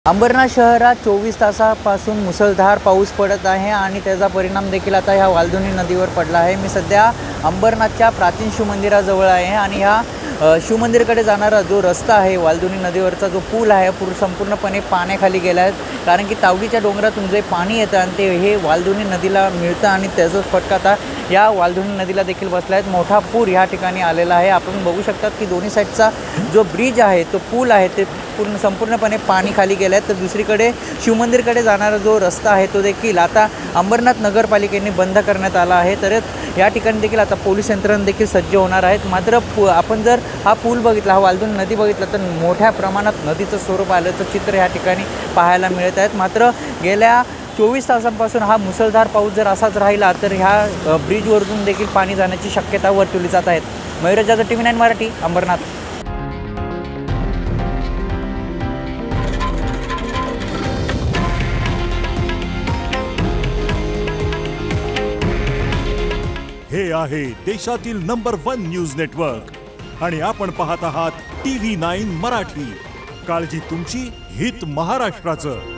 अंबरनाथ शहरात 24 तासापासून मुसळधार पाऊस पडत आहे आणि त्याचा परिणाम देखील आता ह्या वालधुनी नदीवर पडला आहे। मी सध्या अंबरनाथच्या प्राचीन शिवमंदिराजवळ आहे आणि ह्या शिवमंदिराकडे जाणारा जो रस्ता आहे, वालधुनी नदीवरचा जो पूल आहे, संपूर्णपणे पाण्याखाली गेला आहे। कारण की तावडीच्या डोंगरातून जे पाणी येतं आणि ते हे वालधुनी नदीला मिळतं आणि त्याचाच फटका आता या वालधुनी नदीला देखील बसला आहे। मोठा पूर ह्या ठिकाणी आलेला आहे। आपण बघू शकतात की दोन्ही साईडचा जो ब्रिज आहे, तो पूल आहे, ते संपूर्णपणे पाणी खाली गेलं आहे। तर दुसरीकडे शिवमंदिरकडे जाणारा जो रस्ता आहे, तो देखील आता अंबरनाथ नगरपालिकेने बंद करण्यात आला आहे। तर या ठिकाणी देखील आता पोलीस यंत्रणा देखील सज्ज होणार आहेत। मात्र आपण जर हा पूल बघितला, हा वालधुनी नदी बघितला, तर मोठ्या प्रमाणात नदीचं स्वरूप आल्याचं चित्र या ठिकाणी पाहायला मिळत आहेत। मात्र गेल्या 24 तासांपासून हा मुसळधार पाऊस जर असाच राहिला तर ह्या ब्रिजवरून देखील पाणी जाण्याची शक्यता वर्तवली जात आहे। मयूर जाधव, TV9 मराठी, अंबरनाथ। हे आहे देशातील नंबर 1 न्यूज नेटवर्क आणि आपण पाहत आहात TV9 मराठी। काळजी तुमची, हित महाराष्ट्राचं।